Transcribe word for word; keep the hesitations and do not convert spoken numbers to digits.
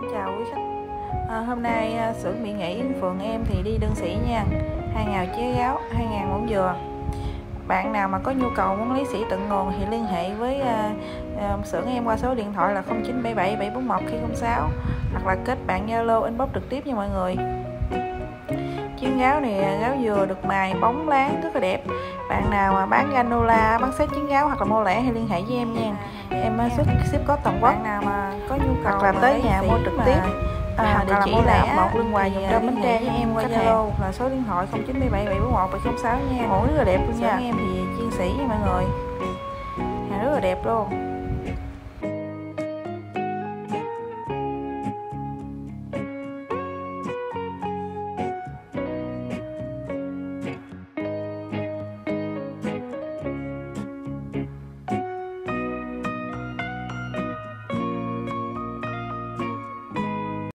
Chào quý khách. À, hôm nay à, xưởng Mỹ Nghệ Yến Phượng em thì đi đơn sỉ nha. Hai ngào chế gáo, hai ngàn muỗng dừa. Bạn nào mà có nhu cầu muốn lấy sỉ tận nguồn thì liên hệ với à, à, xưởng em qua số điện thoại là không chín bảy bảy bảy bốn một hai không sáu hoặc là kết bạn Zalo inbox trực tiếp nha mọi người. Trứng gáo này gáo dừa được mài bóng láng rất là đẹp. Bạn nào mà bán granola, bán set trứng gáo hoặc là mua lẻ thì liên hệ với em nha. Em xuất ship có toàn quốc. Bạn nào mà có nhu cầu hoặc là tới nhà mua trực tiếp à, địa chỉ là một Lương Hoài Dòng Trơm Bến Tre với em qua Zalo là số điện thoại không chín bảy bảy bảy bốn một bảy không sáu nha. Mẫu rất là đẹp luôn nha. Em thì chuyên sĩ nha mọi người, hàng rất là đẹp luôn.